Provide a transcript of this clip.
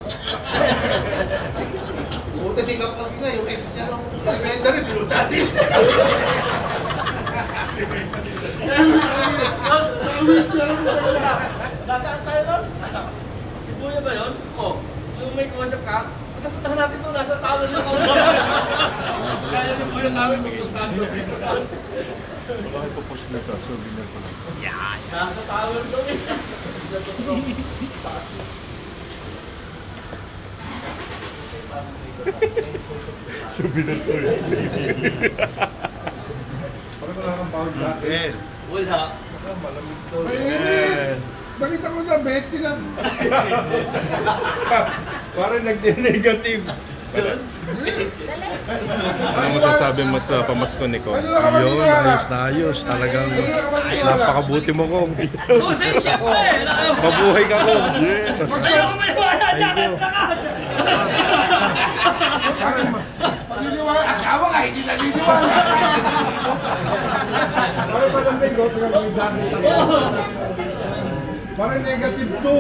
Buti si Kapag nga, yung ex niya nung elementary, pinutatin. Nasaan tayo nun? Sibuya ba yun? Oo. Yung may kausap ka, puntahan natin ito, nasa tawag na kausap. Kaya yung buya namin mag-istado. Wala kayo po-post na ito, souvenir ko lang. Yan! Nasa tawag kami. Souvenir ko yun. Parang wala kang pound jacket. Wala. Malamig to. Yes! Nakita ko na, Betty lang. Parang nag-negative. Ano masasabi mo sa pamasko ni Ko? Yun, ayos na ayos. Talagang napakabuti mo, Kong. Oo, sa'yo siyempre! Mabuhay ka, Kong. Ayaw ko maniwala dyan! Takas! Paniniwala, asawa ka, hindi naniniwala. Parang malamig, Kong. Parang negative 2.